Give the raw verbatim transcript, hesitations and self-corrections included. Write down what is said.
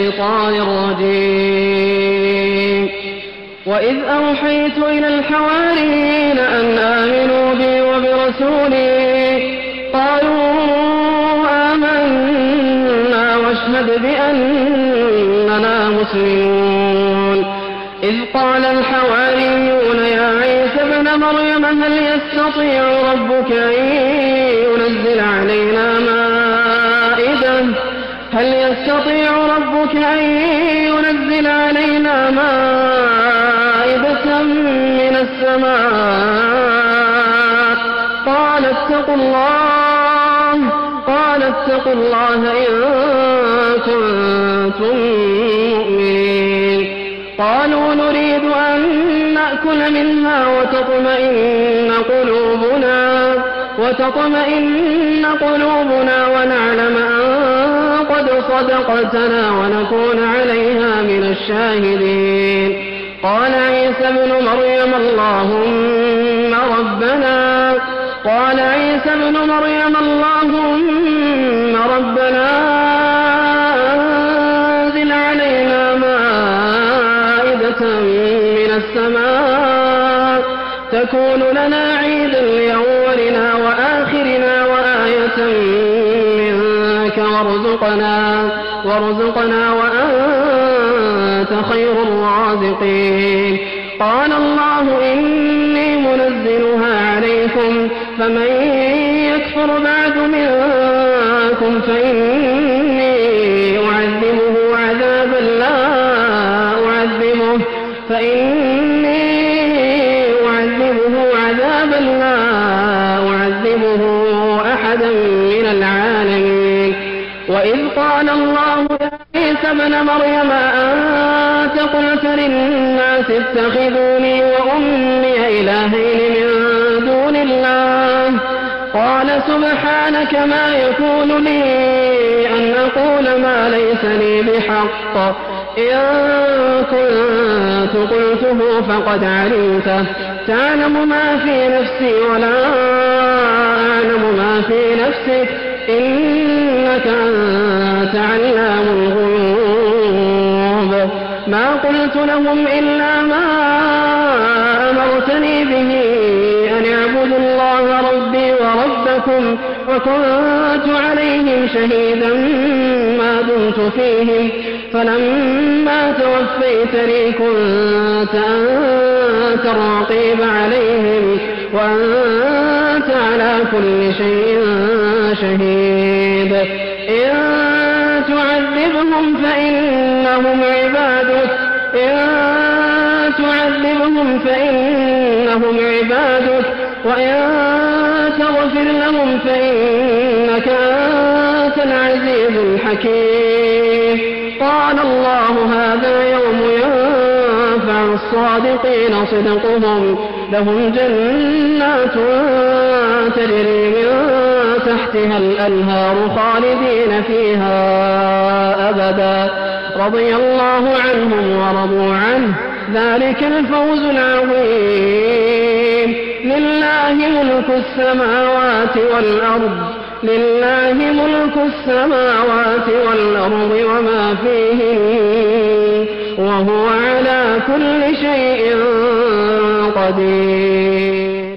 الشيطان الرجيم. وإذ أوحيت إلى الحواريين أن آمنوا بي وبرسولي قالوا آمنا واشهد بأننا مسلمون. إذ قال الحواريون يا عيسى ابن مريم هل يستطيع ربك أن ينزل علينا مائدة هل يستطيع ربك أن ينزل علينا مائدة من السماء قال اتقوا الله قال اتقوا الله إن كنتم مؤمنين. قالوا نريد أن نأكل منها وتطمئن قلوبنا وتطمئن قلوبنا ونعلم أن قد صدقتنا ونكون عليها من الشاهدين. قال عيسى ابن مريم اللهم ربنا قال عيسى ابن مريم اللهم ربنا أنزل علينا مائدة من السماء تكون لنا عيدا لأولنا وآخرنا وآية منك وارزقنا وارزقنا وأنت خير الرازقين. قال الله إني منزلها عليكم فمن يكفر بعد منكم فإني أعذبه عذابا لا أعذبه فإني أعذبه عذابا لا أعذبه أحدا من العالمين. وإذ قال الله يا عيسى ابن مريم أنت قلت للناس اتخذوني وأمي إلهين من دون الله قال سبحانك ما يكون لي أن أقول ما ليس لي بحق إن كنت قلته فقد علمته تعلم ما في نفسي ولا أعلم ما في نفسك إنك أنت علام الغيوب. ما قلت لهم إلا ما أمرتني به أن اعبدوا الله ربي وربكم وكنت عليهم شهيدا ما دمت فيهم فلما توفيتني كنت أنت الرقيب عليهم وأنت على كل شيء شهيد. إن تعذبهم فإنهم عبادك إن تعذبهم فإنهم عبادك وإن تغفر لهم فإنك أنت العزيز الحكيم. قال الله هذا يوم ينفع الصادقين صدقهم لهم جنات تجري من تحتها الأنهار خالدين فيها أبدا رضي الله عنهم ورضوا عنه ذلك الفوز العظيم. لله ملك السماوات والأرض لله ملك السماوات والأرض وما فيهن وهو على كل شيء قدير.